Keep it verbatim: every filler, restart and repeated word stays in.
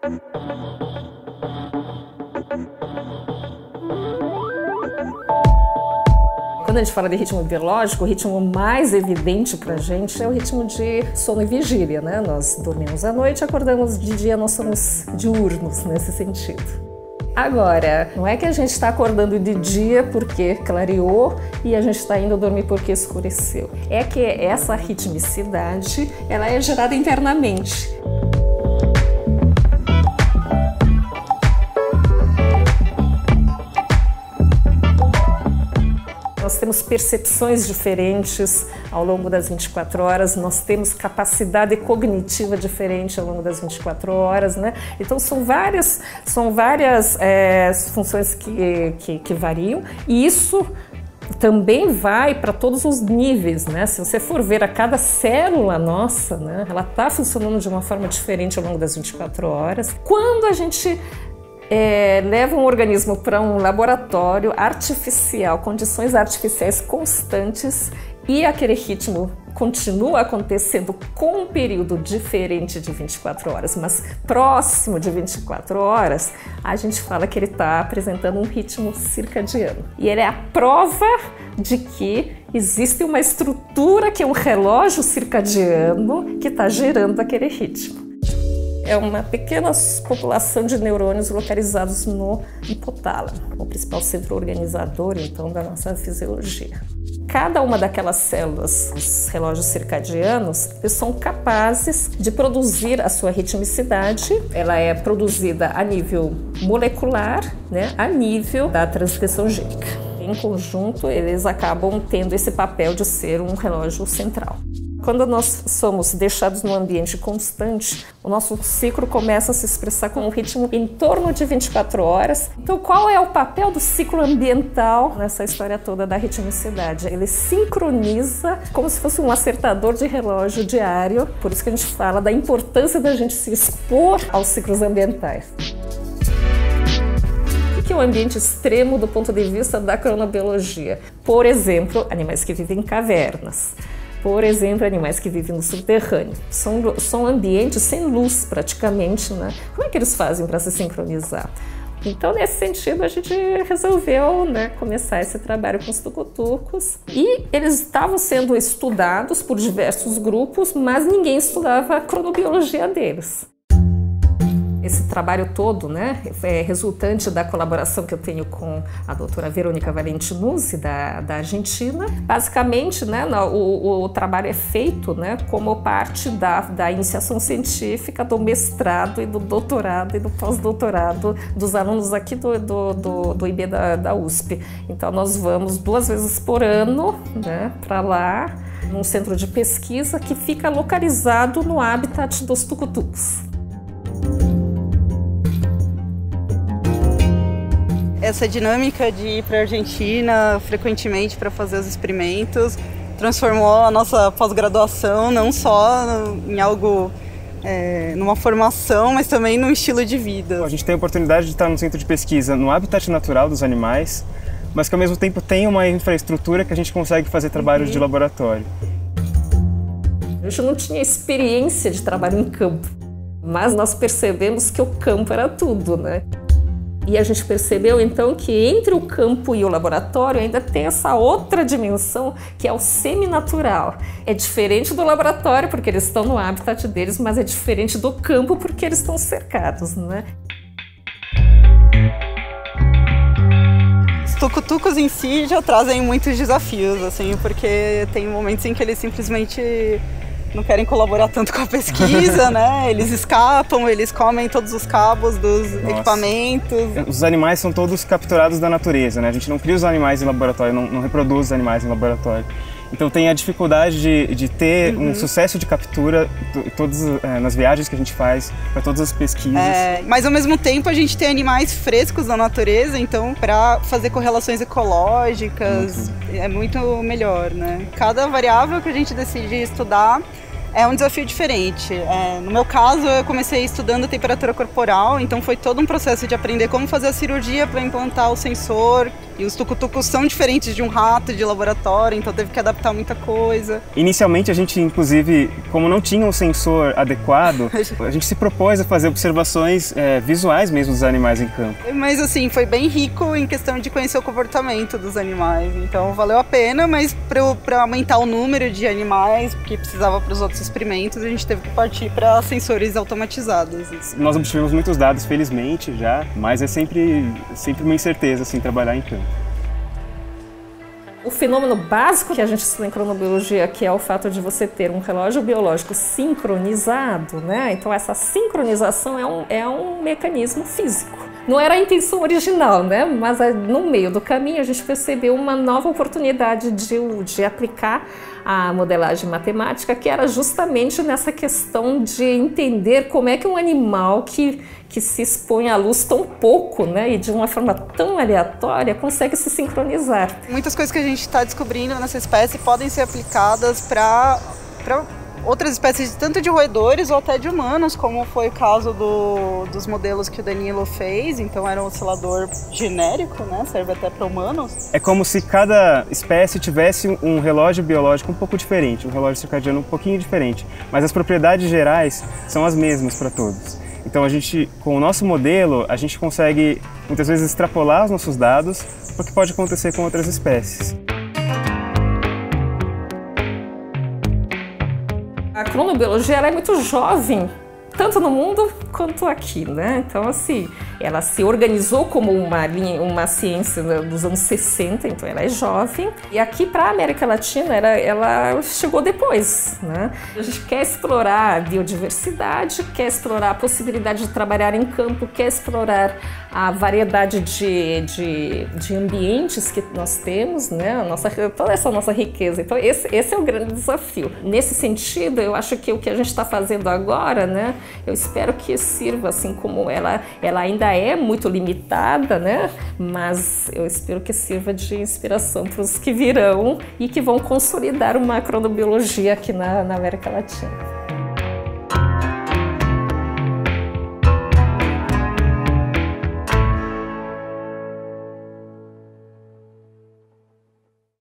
Quando a gente fala de ritmo biológico, o ritmo mais evidente para a gente é o ritmo de sono e vigília, né? Nós dormimos à noite, acordamos de dia, nós somos diurnos nesse sentido. Agora, não é que a gente está acordando de dia porque clareou e a gente está indo dormir porque escureceu. É que essa ritmicidade, ela é gerada internamente. Nós temos percepções diferentes ao longo das vinte e quatro horas, nós temos capacidade cognitiva diferente ao longo das vinte e quatro horas, né? Então são várias, são várias é, funções que, que, que variam, e isso também vai para todos os níveis, né? Se você for ver a cada célula nossa, né, ela está funcionando de uma forma diferente ao longo das vinte e quatro horas. Quando a gente É, leva um organismo para um laboratório artificial, condições artificiais constantes, e aquele ritmo continua acontecendo com um período diferente de vinte e quatro horas, mas próximo de vinte e quatro horas, a gente fala que ele está apresentando um ritmo circadiano. E ele é a prova de que existe uma estrutura que é um relógio circadiano que está gerando aquele ritmo. É uma pequena população de neurônios localizados no hipotálamo, o principal centro organizador, então, da nossa fisiologia. Cada uma daquelas células, os relógios circadianos, eles são capazes de produzir a sua ritmicidade. Ela é produzida a nível molecular, né, a nível da transcrição gênica. Em conjunto, eles acabam tendo esse papel de ser um relógio central. Quando nós somos deixados num ambiente constante, o nosso ciclo começa a se expressar com um ritmo em torno de vinte e quatro horas. Então, qual é o papel do ciclo ambiental nessa história toda da ritmicidade? Ele sincroniza como se fosse um acertador de relógio diário, por isso que a gente fala da importância da gente se expor aos ciclos ambientais. O que é um ambiente extremo do ponto de vista da cronobiologia? Por exemplo, animais que vivem em cavernas. Por exemplo, animais que vivem no subterrâneo. São, são ambientes sem luz, praticamente, né? Como é que eles fazem para se sincronizar? Então, nesse sentido, a gente resolveu, né, começar esse trabalho com os tucutucos. E eles estavam sendo estudados por diversos grupos, mas ninguém estudava a cronobiologia deles. Esse trabalho todo, né, é resultante da colaboração que eu tenho com a doutora Verônica Valentinuzzi, da, da Argentina. Basicamente, né, o, o trabalho é feito, né, como parte da, da iniciação científica, do mestrado e do doutorado e do pós-doutorado dos alunos aqui do, do, do, do I B da, da U S P. Então, nós vamos duas vezes por ano, né, para lá, num centro de pesquisa que fica localizado no habitat dos tucutucos. Essa dinâmica de ir para a Argentina frequentemente para fazer os experimentos transformou a nossa pós-graduação não só em algo, é, numa formação, mas também num estilo de vida. A gente tem a oportunidade de estar no centro de pesquisa no habitat natural dos animais, mas que ao mesmo tempo tem uma infraestrutura que a gente consegue fazer trabalhos uhum. de laboratório. A gente não tinha experiência de trabalho em campo, mas nós percebemos que o campo era tudo, né? E a gente percebeu, então, que entre o campo e o laboratório ainda tem essa outra dimensão, que é o seminatural. É diferente do laboratório, porque eles estão no habitat deles, mas é diferente do campo, porque eles estão cercados, né? Os tucutucos em si já trazem muitos desafios, assim, porque tem momentos em que eles simplesmente não querem colaborar tanto com a pesquisa, né? Eles escapam, eles comem todos os cabos dos Nossa. equipamentos. Os animais são todos capturados da natureza, né? A gente não cria os animais em laboratório, não, não reproduz os animais em laboratório. Então tem a dificuldade de, de ter uhum. um sucesso de captura todos, é, nas viagens que a gente faz, para todas as pesquisas. É, mas ao mesmo tempo a gente tem animais frescos da natureza, então para fazer correlações ecológicas uhum. é muito melhor, né? Cada variável que a gente decide estudar é um desafio diferente. É, no meu caso, eu comecei estudando a temperatura corporal, então foi todo um processo de aprender como fazer a cirurgia para implantar o sensor E os tucutucos são diferentes de um rato de laboratório, então teve que adaptar muita coisa. Inicialmente a gente, inclusive, como não tinha um sensor adequado, a gente se propôs a fazer observações é, visuais mesmo dos animais em campo. Mas assim, foi bem rico em questão de conhecer o comportamento dos animais, então valeu a pena, mas para aumentar o número de animais que precisava para os outros experimentos, a gente teve que partir para sensores automatizados. Nós obtivemos muitos dados, felizmente, já, mas é sempre, sempre uma incerteza assim, trabalhar em campo. O fenômeno básico que a gente estuda em cronobiologia, que é o fato de você ter um relógio biológico sincronizado, né? Então essa sincronização é um, é um mecanismo físico. Não era a intenção original, né? Mas no meio do caminho a gente percebeu uma nova oportunidade de, de aplicar a modelagem matemática, que era justamente nessa questão de entender como é que um animal que, que se expõe à luz tão pouco, né, e de uma forma tão aleatória, consegue se sincronizar. Muitas coisas que a gente está descobrindo nessa espécie podem ser aplicadas para outras espécies, tanto de roedores ou até de humanos, como foi o caso do, dos modelos que o Danilo fez. Então era um oscilador genérico, né? Serve até para humanos. É como se cada espécie tivesse um relógio biológico um pouco diferente, um relógio circadiano um pouquinho diferente, mas as propriedades gerais são as mesmas para todos. Então a gente, com o nosso modelo, a gente consegue muitas vezes extrapolar os nossos dados para o que pode acontecer com outras espécies. A cronobiologia ela é muito jovem, tanto no mundo quanto aqui, né? Então, assim, ela se organizou como uma, linha, uma ciência dos anos sessenta, então ela é jovem. E aqui para a América Latina, ela, ela chegou depois, né? A gente quer explorar a biodiversidade, quer explorar a possibilidade de trabalhar em campo, quer explorar a variedade de, de, de ambientes que nós temos, né? A nossa, toda essa nossa riqueza. Então, esse, esse é o grande desafio. Nesse sentido, eu acho que o que a gente está fazendo agora, né? Eu espero que sirva, assim como ela, ela ainda é muito limitada, né? Mas eu espero que sirva de inspiração para os que virão e que vão consolidar uma cronobiologia aqui na, na América Latina.